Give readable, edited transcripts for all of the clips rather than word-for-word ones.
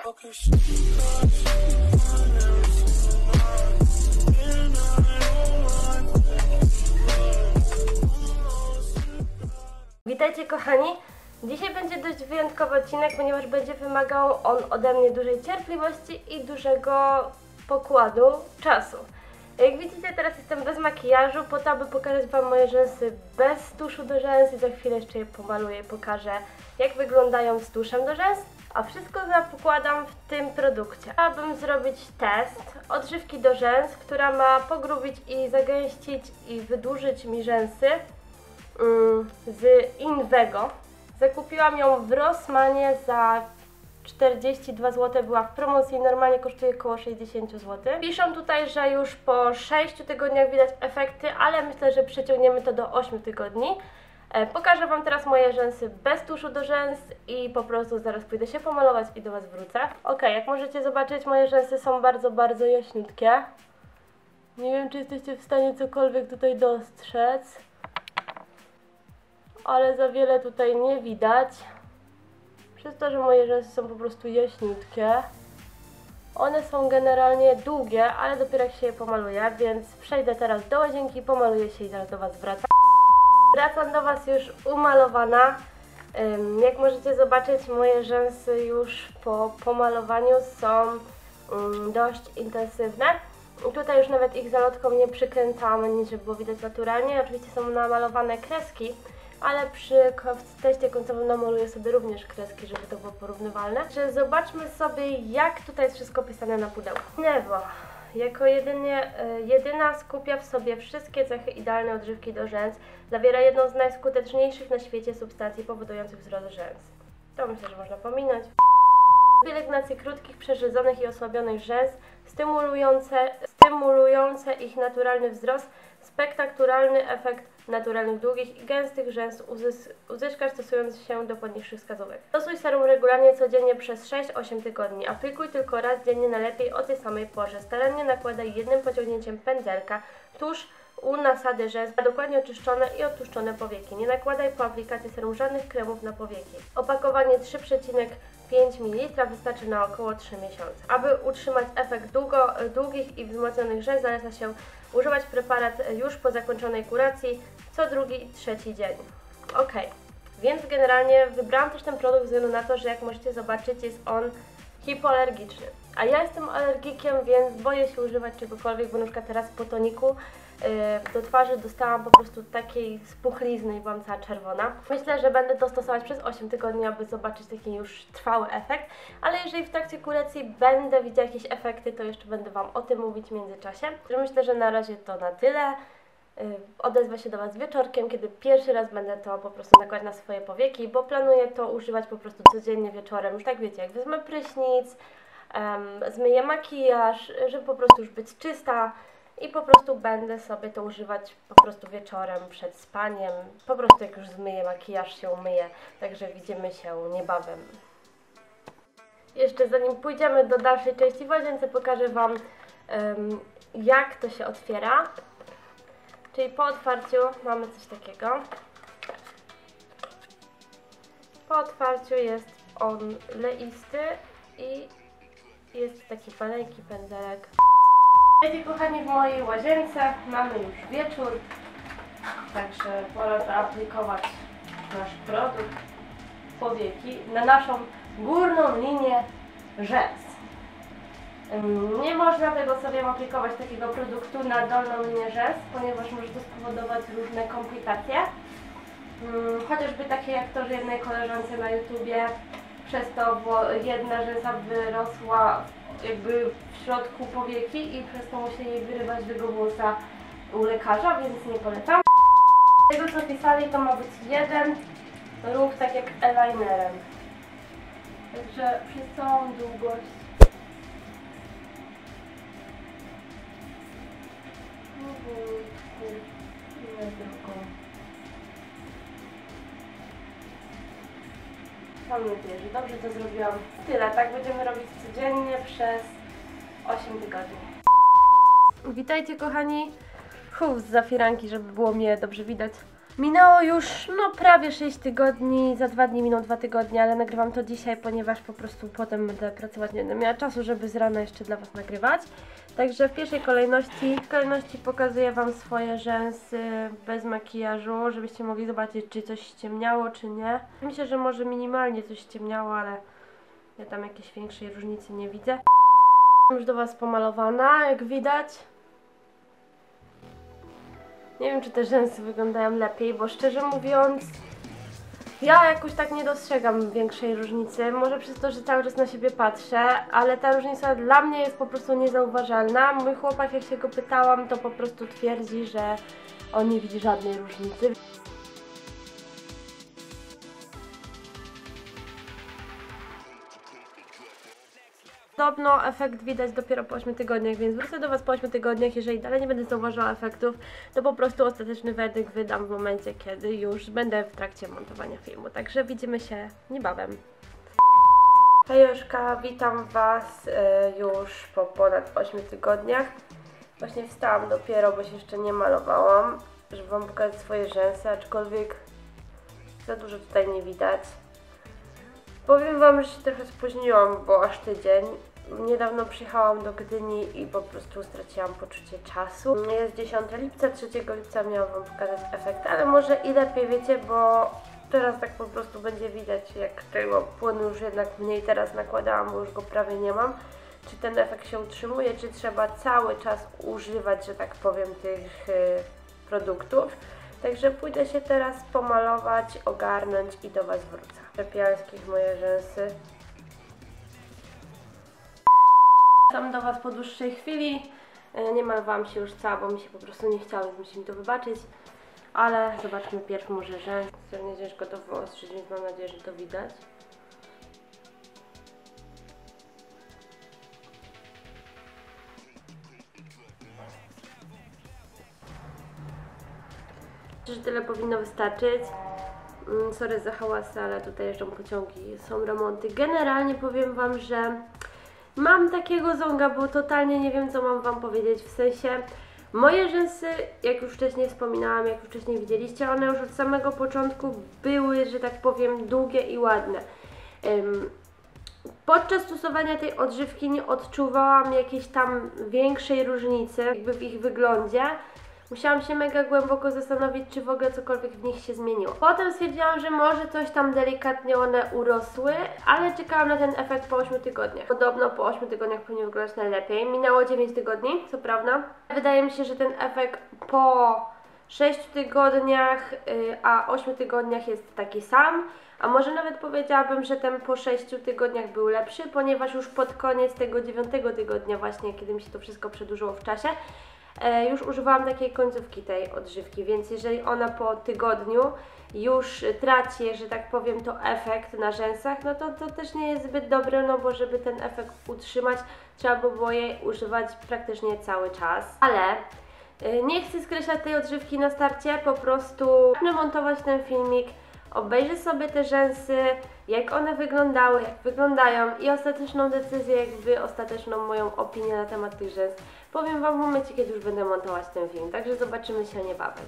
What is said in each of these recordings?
Witajcie kochani! Dzisiaj będzie dość wyjątkowy odcinek, ponieważ będzie wymagał on ode mnie dużej cierpliwości i dużego pokładu czasu. Jak widzicie, teraz jestem bez makijażu, po to, aby pokazać Wam moje rzęsy bez tuszu do rzęs i za chwilę jeszcze je pomaluję i pokażę, jak wyglądają z tuszem do rzęs. A wszystko pokładam w tym produkcie. Chciałabym zrobić test odżywki do rzęs, która ma pogrubić i zagęścić i wydłużyć mi rzęsy z Invego. Zakupiłam ją w Rossmanie za 42 zł, była w promocji i normalnie kosztuje około 60 zł. Piszą tutaj, że już po 6 tygodniach widać efekty, ale myślę, że przeciągniemy to do 8 tygodni. Pokażę Wam teraz moje rzęsy bez tuszu do rzęs i po prostu zaraz pójdę się pomalować i do Was wrócę. Ok, jak możecie zobaczyć, moje rzęsy są bardzo jaśniutkie. Nie wiem, czy jesteście w stanie cokolwiek tutaj dostrzec, ale za wiele tutaj nie widać. Przez to, że moje rzęsy są po prostu jaśniutkie. One są generalnie długie, ale dopiero jak się je pomaluje, więc przejdę teraz do łazienki, pomaluję się i zaraz do Was wracam. Wracam do Was już umalowana. Jak możecie zobaczyć, moje rzęsy już po pomalowaniu są dość intensywne. Tutaj już nawet ich zalotką nie przykręcam, żeby było widać naturalnie. Oczywiście są namalowane kreski, ale przy teście końcowym namaluję sobie również kreski, żeby to było porównywalne. Zobaczmy sobie, jak tutaj jest wszystko pisane na pudełku. Nevo jako jedyna skupia w sobie wszystkie cechy idealnej odżywki do rzęs. Zawiera jedną z najskuteczniejszych na świecie substancji powodujących wzrost rzęs. To myślę, że można pominąć. Pielęgnację krótkich, przerzedzonych i osłabionych rzęs, stymulujące ich naturalny wzrost, spektakularny efekt naturalnych długich i gęstych rzęs uzyskasz stosując się do poniższych wskazówek. Stosuj serum regularnie codziennie przez 6-8 tygodni. Aplikuj tylko raz dziennie, najlepiej o tej samej porze. Starannie nakładaj jednym pociągnięciem pędzelka tuż u nasady rzęs na dokładnie oczyszczone i odtłuszczone powieki. Nie nakładaj po aplikacji serum żadnych kremów na powieki. Opakowanie 3,5 ml wystarczy na około 3 miesiące. Aby utrzymać efekt długich i wzmocnionych rzęs, zaleca się używać preparat już po zakończonej kuracji co drugi i trzeci dzień. Ok, więc generalnie wybrałam też ten produkt ze względu na to, że jak możecie zobaczyć, jest on hipoalergiczny. A ja jestem alergikiem, więc boję się używać czegokolwiek, bo na przykład teraz po toniku do twarzy dostałam po prostu takiej spuchlizny i byłam cała czerwona. Myślę, że będę to stosować przez 8 tygodni, aby zobaczyć taki już trwały efekt, ale jeżeli w trakcie kuracji będę widziała jakieś efekty, to jeszcze będę Wam o tym mówić w międzyczasie. Myślę, że na razie to na tyle. Odezwę się do Was wieczorkiem, kiedy pierwszy raz będę to po prostu nakładać na swoje powieki, bo planuję to używać po prostu codziennie wieczorem. Już tak wiecie, jak wezmę prysznic, zmyję makijaż, żeby po prostu już być czysta i po prostu będę sobie to używać po prostu wieczorem przed spaniem. Po prostu jak już zmyję makijaż, się umyję, także widzimy się niebawem. Jeszcze zanim pójdziemy do dalszej części w łazience, pokażę Wam jak to się otwiera. Czyli po otwarciu mamy coś takiego. Po otwarciu jest on leisty i jest taki maleńki pędzelek. Wiecie kochani, w mojej łazience mamy już wieczór, także pora zaaplikować nasz produkt powieki na naszą górną linię rzęs. Nie można tego sobie aplikować takiego produktu na dolną linię rzęs, ponieważ może to spowodować różne komplikacje. Chociażby takie jak to, że jednej koleżance na YouTubie przez to, bo jedna rzęsa wyrosła jakby w środku powieki i przez to musieli jej wyrywać tego włosa u lekarza, więc nie polecam. Z tego co pisali, to ma być jeden ruch tak jak eyelinerem. Także przez całą długość i na drugą. Mam nadzieję, że dobrze to zrobiłam. Tyle, tak będziemy robić codziennie przez 8 tygodni. Witajcie kochani. Z zafiranki, żeby było mnie dobrze widać. Minęło już prawie 6 tygodni, za 2 dni miną 2 tygodnie, ale nagrywam to dzisiaj, ponieważ po prostu potem będę pracować, nie będę miała czasu, żeby z rana jeszcze dla Was nagrywać. Także w pierwszej kolejności pokazuję Wam swoje rzęsy bez makijażu, żebyście mogli zobaczyć, czy coś ściemniało, czy nie. Myślę, że może minimalnie coś ściemniało, ale ja tam jakiejś większej różnicy nie widzę. Już do Was pomalowana, jak widać. Nie wiem, czy te rzęsy wyglądają lepiej, bo szczerze mówiąc ja jakoś tak nie dostrzegam większej różnicy. Może przez to, że cały czas na siebie patrzę, ale ta różnica dla mnie jest po prostu niezauważalna. Mój chłopak, jak się go pytałam, to po prostu twierdzi, że on nie widzi żadnej różnicy. Podobno efekt widać dopiero po 8 tygodniach, więc wrócę do Was po 8 tygodniach. Jeżeli dalej nie będę zauważyła efektów, to po prostu ostateczny werdykt wydam w momencie, kiedy już będę w trakcie montowania filmu. Także widzimy się niebawem. Hejuszka, witam Was już po ponad 8 tygodniach. Właśnie wstałam dopiero, bo się jeszcze nie malowałam, żeby Wam pokazać swoje rzęsy, aczkolwiek za dużo tutaj nie widać. Powiem Wam, że się trochę spóźniłam, bo aż tydzień. Niedawno przyjechałam do Gdyni i po prostu straciłam poczucie czasu. Jest 10 lipca, 3 lipca miałam Wam pokazać efekt, ale może i lepiej, wiecie, bo teraz tak po prostu będzie widać, jak tego płynu już jednak mniej teraz nakładałam, bo już go prawie nie mam. Czy ten efekt się utrzymuje, czy trzeba cały czas używać, że tak powiem, tych produktów. Także pójdę się teraz pomalować, ogarnąć i do Was wrócę. Czepialskich moje rzęsy. Wracam do Was po dłuższej chwili. Nie malowałam się już cała, bo mi się po prostu nie chciało, więc musimy to wybaczyć. Ale zobaczmy pierw może rzęsy. Strasznie ciężko to wyostrzyć, więc mam nadzieję, że to widać. Myślę, że tyle powinno wystarczyć. Sorry za hałasy, ale tutaj jeżdżą pociągi, są remonty. Generalnie powiem Wam, że mam takiego zonga, bo totalnie nie wiem, co mam Wam powiedzieć. W sensie, moje rzęsy, jak już wcześniej wspominałam, jak już wcześniej widzieliście, one już od samego początku były, że tak powiem, długie i ładne. Podczas stosowania tej odżywki nie odczuwałam jakiejś tam większej różnicy jakby w ich wyglądzie. Musiałam się mega głęboko zastanowić, czy w ogóle cokolwiek w nich się zmieniło. Potem stwierdziłam, że może coś tam delikatnie one urosły, ale czekałam na ten efekt po 8 tygodniach. Podobno po 8 tygodniach powinien wyglądać najlepiej. Minęło 9 tygodni, co prawda. Wydaje mi się, że ten efekt po 6 tygodniach, a 8 tygodniach jest taki sam. A może nawet powiedziałabym, że ten po 6 tygodniach był lepszy, ponieważ już pod koniec tego 9 tygodnia właśnie, kiedy mi się to wszystko przedłużyło w czasie, już używałam takiej końcówki tej odżywki, więc jeżeli ona po tygodniu już traci, że tak powiem, to efekt na rzęsach, no to też nie jest zbyt dobre, no bo żeby ten efekt utrzymać, trzeba by było jej używać praktycznie cały czas. Ale nie chcę skreślać tej odżywki na starcie, po prostu zacznę montować ten filmik, obejrzę sobie te rzęsy, jak one wyglądały, jak wyglądają i ostateczną decyzję, jakby ostateczną moją opinię na temat tych rzęs powiem Wam w momencie, kiedy już będę montować ten film, także zobaczymy się niebawem.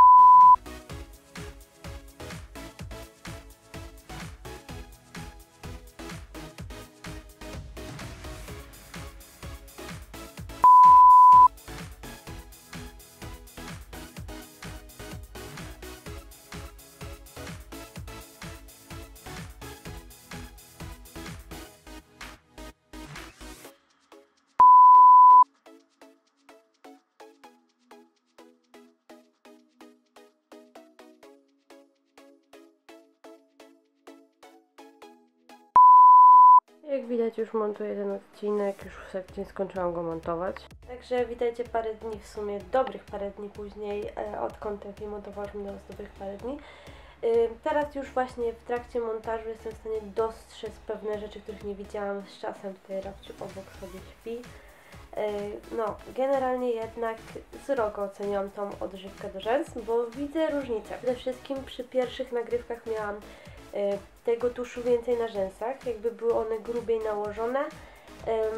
Jak widać, już montuję ten odcinek, już praktycznie skończyłam go montować. Także witajcie parę dni, w sumie dobrych parę dni później, odkąd ten film montowaliśmy do dobrych parę dni. Teraz już właśnie w trakcie montażu jestem w stanie dostrzec pewne rzeczy, których nie widziałam z czasem. Tutaj Rafciu obok sobie śpi. No, generalnie jednak srogo oceniam tą odżywkę do rzęs, bo widzę różnicę. Przede wszystkim przy pierwszych nagrywkach miałam tego tuszu więcej na rzęsach, jakby były one grubiej nałożone.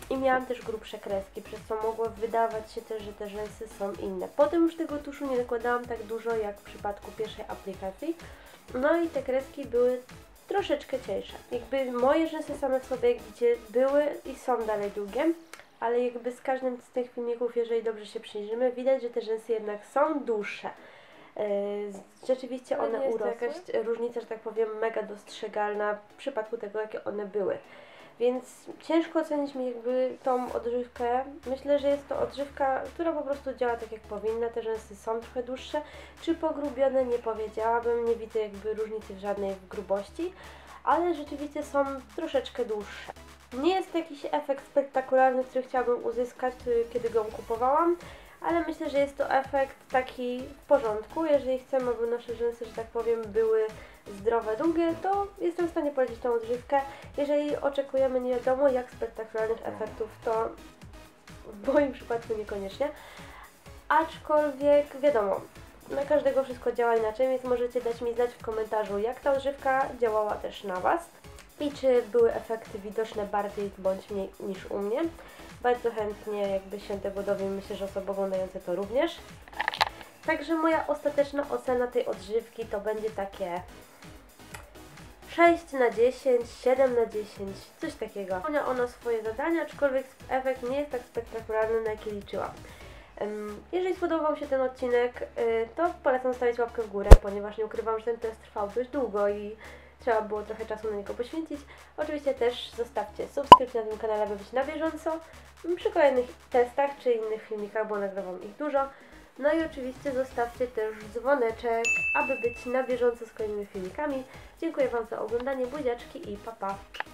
I miałam też grubsze kreski, przez co mogło wydawać się też, że te rzęsy są inne. Potem już tego tuszu nie nakładałam tak dużo jak w przypadku pierwszej aplikacji. No i te kreski były troszeczkę cieńsze. Jakby moje rzęsy same w sobie, jak widzicie, były i są dalej długie, ale jakby z każdym z tych filmików, jeżeli dobrze się przyjrzymy, widać, że te rzęsy jednak są dłuższe. Rzeczywiście one urosły. Jest to jakaś różnica, że tak powiem, mega dostrzegalna w przypadku tego, jakie one były. Więc ciężko ocenić mi jakby tą odżywkę. Myślę, że jest to odżywka, która po prostu działa tak jak powinna. Te rzęsy są trochę dłuższe. Czy pogrubione? Nie powiedziałabym. Nie widzę jakby różnicy żadnej w grubości, ale rzeczywiście są troszeczkę dłuższe. Nie jest to jakiś efekt spektakularny, który chciałabym uzyskać, kiedy go kupowałam, ale myślę, że jest to efekt taki w porządku. Jeżeli chcemy, aby nasze rzęsy, że tak powiem, były zdrowe, długie, to jestem w stanie polecić tą odżywkę. Jeżeli oczekujemy nie wiadomo jak spektakularnych efektów, to w moim przypadku niekoniecznie. Aczkolwiek wiadomo, na każdego wszystko działa inaczej, więc możecie dać mi znać w komentarzu, jak ta odżywka działała też na Was i czy były efekty widoczne bardziej bądź mniej niż u mnie. Bardzo chętnie jakby się tego dowiem, myślę, że osoby oglądające to również. Także moja ostateczna ocena tej odżywki to będzie takie 6 na 10, 7 na 10, coś takiego. Spełnia ona swoje zadania, aczkolwiek efekt nie jest tak spektakularny, na jaki liczyłam. Jeżeli spodobał się ten odcinek, to polecam stawić łapkę w górę, ponieważ nie ukrywam, że ten test trwał dość długo i trzeba było trochę czasu na niego poświęcić. Oczywiście też zostawcie subskrypcję na tym kanale, aby być na bieżąco przy kolejnych testach czy innych filmikach, bo nagrywam ich dużo. No i oczywiście zostawcie też dzwoneczek, aby być na bieżąco z kolejnymi filmikami. Dziękuję Wam za oglądanie, buziaczki i pa pa!